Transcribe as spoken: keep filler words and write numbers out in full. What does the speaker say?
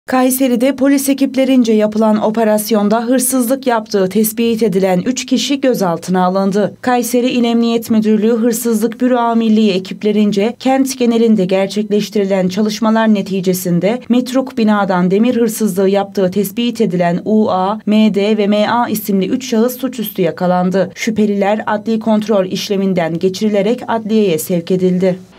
Kayseri'de polis ekiplerince yapılan operasyonda hırsızlık yaptığı tespit edilen üç kişi gözaltına alındı. Kayseri İl Emniyet Müdürlüğü Hırsızlık Büro Amirliği ekiplerince kent genelinde gerçekleştirilen çalışmalar neticesinde metruk binadan demir hırsızlığı yaptığı tespit edilen U A, M D ve M A isimli üç şahıs suçüstü yakalandı. Şüpheliler adli kontrol işleminden geçirilerek adliyeye sevk edildi.